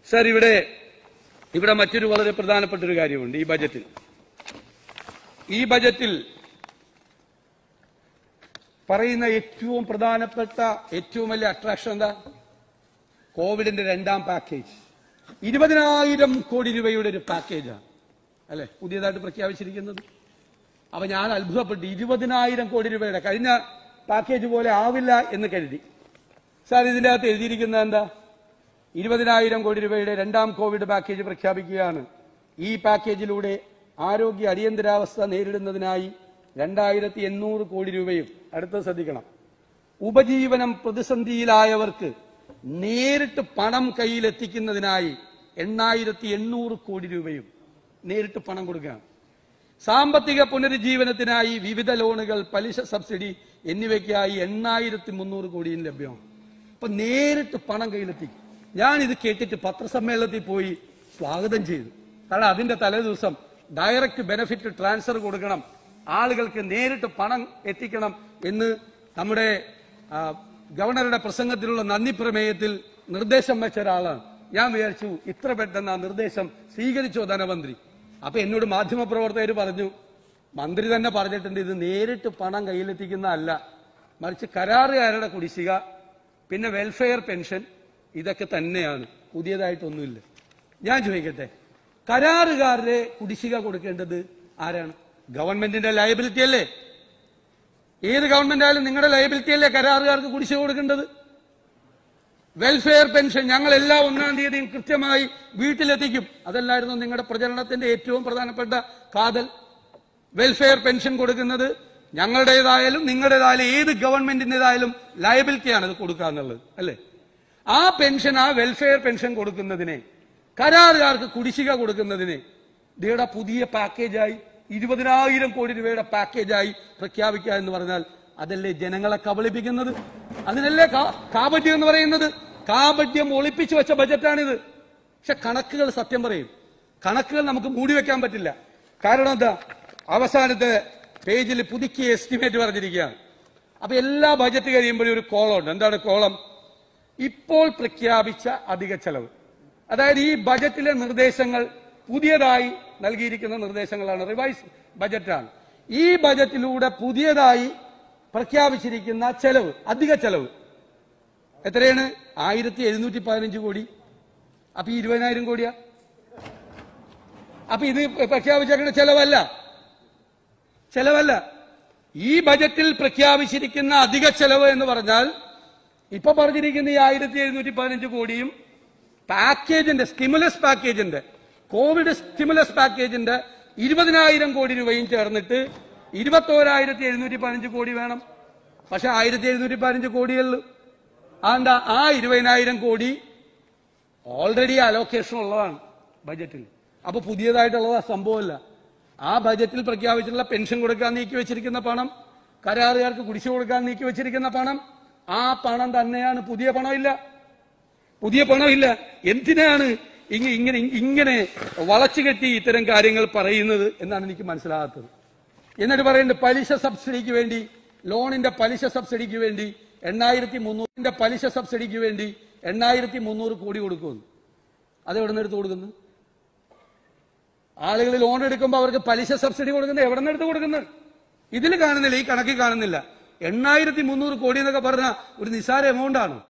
Sir, ഇവിടെ മറ്റൊരു വളരെ പ്രധാനപ്പെട്ട ഒരു കാര്യമുണ്ട്. ഈ ബജറ്റിൽ പറയുന്ന ഏറ്റവും പ്രധാനപ്പെട്ട ഏറ്റവും വലിയ അട്രാക്ഷൻ എന്താ? കോവിഡിന്റെ രണ്ടാം പാക്കേജ്. 20,000 കോടി രൂപയുടെ ഒരു പാക്കേജാണ് അല്ലെ പുതിയതായിട്ട് പ്രഖ്യാപിച്ചിരിക്കുന്നത്. അപ്പൊ ഞാൻ അത്ഭുതപ്പെട്ടു. 20,000 കോടി രൂപയുടെ കഴിഞ്ഞ പാക്കേജ് പോലെ ആവില്ല എന്ന് കരുതി. സാർ, ഇതിന്റെ അകത്ത് എഴുതിയിരിക്കുന്നത് എന്താ? 20,000 കോടി രൂപയുടെ രണ്ടാം കോവിഡ് പാക്കേജ് പ്രഖ്യാപിക്കുകയാണ്. ഈ പാക്കേജിലൂടെ ആരോഗ്യ അടിയന്തരാവസ്ഥ നേരിടുന്നതിനായി 2,800 കോടി രൂപയും, അടുത്തത് ശ്രദ്ധിക്കണം, ഉപജീവനം പ്രതിസന്ധിയിലായവർക്ക് നേരിട്ട് പണം കയ്യിലെത്തിക്കുന്നതിനായി 8,800 കോടി രൂപയും നേരിട്ട് പണം കൊടുക്കുകയാണ്. സാമ്പത്തിക പുനരുജ്ജീവനത്തിനായി വിവിധ ലോണുകൾ, പലിശ സബ്സിഡി എന്നിവയ്ക്കായി 8,300 കോടിയും ലഭ്യമാണ്. അപ്പൊ നേരിട്ട് പണം കയ്യിലെത്തിക്കും. ഞാൻ ഇത് കേട്ടിട്ട് പത്രസമ്മേളനത്തിൽ പോയി സ്വാഗതം ചെയ്തു. കാരണം അതിന്റെ തലേദിവസം ഡയറക്റ്റ് ബെനിഫിറ്റ് ട്രാൻസ്ഫർ കൊടുക്കണം, ആളുകൾക്ക് നേരിട്ട് പണം എത്തിക്കണം എന്ന് നമ്മുടെ ഗവർണറുടെ പ്രസംഗത്തിലുള്ള നന്ദി പ്രമേയത്തിൽ നിർദ്ദേശം വെച്ച ഒരാളാണ്. ഞാൻ വിചാരിച്ചു ഇത്ര പെട്ടെന്ന് ആ നിർദ്ദേശം സ്വീകരിച്ചോ ധനമന്ത്രി. അപ്പൊ എന്നോട് മാധ്യമപ്രവർത്തകർ പറഞ്ഞു, മന്ത്രി തന്നെ പറഞ്ഞിട്ടുണ്ട് ഇത് നേരിട്ട് പണം കയ്യിലെത്തിക്കുന്ന അല്ല, മറിച്ച് കരാറുകാരുടെ കുടിശ്ശിക, പിന്നെ വെൽഫെയർ പെൻഷൻ, ഇതൊക്കെ തന്നെയാണ്, പുതിയതായിട്ടൊന്നുമില്ല. ഞാൻ ചോദിക്കട്ടെ, കരാറുകാരുടെ കുടിശ്ശിക കൊടുക്കേണ്ടത് ആരാണ്? ഗവൺമെന്റിന്റെ ലയബിലിറ്റി അല്ലേ? ഏത് ഗവൺമെന്റ് ആയാലും നിങ്ങളുടെ ലയബിലിറ്റി അല്ലേ കരാറുകാർക്ക് കുടിശ്ശിക കൊടുക്കേണ്ടത്? വെൽഫെയർ പെൻഷൻ ഞങ്ങൾ എല്ലാ 1-ാം തീയതിയും കൃത്യമായി വീട്ടിലെത്തിക്കും. അതല്ലായിരുന്നു നിങ്ങളുടെ പ്രചരണത്തിന്റെ ഏറ്റവും പ്രധാനപ്പെട്ട കാതൽ? വെൽഫെയർ പെൻഷൻ കൊടുക്കുന്നത് ഞങ്ങളുടേതായാലും നിങ്ങളുടേതായാലും ഏത് ഗവൺമെന്റിന്റേതായാലും ലയബിലിറ്റിയാണ് ഇത് കൊടുക്കുക എന്നുള്ളത് അല്ലേ? ആ പെൻഷൻ, ആ വെൽഫെയർ പെൻഷൻ കൊടുക്കുന്നതിനെ, കരാറുകാർക്ക് കുടിശ്ശിക കൊടുക്കുന്നതിനെ ഇതേടെ പുതിയ പാക്കേജായി 20,000 കോടി രൂപയുടെ പാക്കേജായി പ്രഖ്യാപിക്കുക എന്ന് പറഞ്ഞാൽ അതല്ലേ ജനങ്ങളെ കബളിപ്പിക്കുന്നത്? അതിനല്ലേ കാപട്യം എന്ന് പറയുന്നത്? കാപട്യം ഒളിപ്പിച്ചു വെച്ച ബജറ്റാണിത്. പക്ഷെ കണക്കുകൾ സത്യം പറയും. കണക്കുകൾ നമുക്ക് മൂടിവെക്കാൻ പറ്റില്ല. കാരണം എന്താ? അവസാനത്തെ പേജിൽ പുതുക്കിയ എസ്റ്റിമേറ്റ് പറഞ്ഞിരിക്കുകയാണ്. അപ്പൊ എല്ലാ ബജറ്റ് കഴിയുമ്പോഴും ഒരു കോളമുണ്ട്. എന്താണ് കോളം? ഇപ്പോൾ പ്രഖ്യാപിച്ച അധിക ചെലവ്. അതായത് ഈ ബജറ്റിലെ നിർദ്ദേശങ്ങൾ പുതിയതായി നൽകിയിരിക്കുന്ന നിർദ്ദേശങ്ങളാണ്, റിവൈസ് ബജറ്റാണ്. ഈ ബജറ്റിലൂടെ പുതിയതായി പ്രഖ്യാപിച്ചിരിക്കുന്ന ചെലവ്, അധിക ചെലവ് എത്രയാണ്? 1,715 കോടി. അപ്പൊ 20,000 കോടിയാ? അപ്പൊ ഇത് പ്രഖ്യാപിച്ചിരിക്കുന്ന ചെലവല്ല. ഈ ബജറ്റിൽ പ്രഖ്യാപിച്ചിരിക്കുന്ന അധിക ചെലവ് എന്ന് പറഞ്ഞാൽ ഇപ്പൊ പറഞ്ഞിരിക്കുന്ന ഈ 1,715 കോടിയും പാക്കേജിന്റെ, സ്റ്റിമുലസ് പാക്കേജിന്റെ, കോവിഡ് സ്റ്റിമുലസ് പാക്കേജിന്റെ 20,000 കോടി രൂപയും ചേർന്നിട്ട് 21,715 കോടി വേണം. പക്ഷെ 1,715 കോടിയുള്ളൂ. അതെന്താ? ആ 20,000 കോടി ഓൾറെഡി അലോക്കേഷൻ ഉള്ളതാണ് ബജറ്റിൽ. അപ്പൊ പുതിയതായിട്ടുള്ള സംഭവമല്ല. ആ ബജറ്റിൽ പ്രഖ്യാപിച്ചിട്ടുള്ള പെൻഷൻ കൊടുക്കാൻ നീക്കി വെച്ചിരിക്കുന്ന പണം, കരാറുകാർക്ക് കുടിശ്ശിക കൊടുക്കാൻ നീക്കി വെച്ചിരിക്കുന്ന പണം, ആ പണം തന്നെയാണ്. പുതിയ പണമില്ല. എന്തിനാണ് ഇങ്ങനെ വളച്ചുകെട്ടി ഇത്തരം കാര്യങ്ങൾ പറയുന്നത് എന്നാണ് എനിക്ക് മനസ്സിലാകാത്തത്. എന്നിട്ട് പറയുന്നത് പലിശ സബ്സിഡിക്ക് വേണ്ടി, ലോണിന്റെ പലിശ സബ്സിഡിക്ക് വേണ്ടി 8,300 പലിശ സബ്സിഡിക്ക് വേണ്ടി 8,300 കോടി കൊടുക്കുമെന്ന്. അതെവിടെ നിന്ന് എടുത്ത് കൊടുക്കുന്നു? ആളുകൾ ലോൺ എടുക്കുമ്പോൾ അവർക്ക് പലിശ സബ്സിഡി കൊടുക്കുന്നത് എവിടെ നിന്ന് എടുത്ത് കൊടുക്കുന്നത്? ഇതിൽ കാണുന്നില്ല, ഈ കണക്കിൽ കാണുന്നില്ല. 8,300 കോടി എന്നൊക്കെ പറഞ്ഞാൽ ഒരു നിസ്സാര എമൗണ്ട് ആണ്.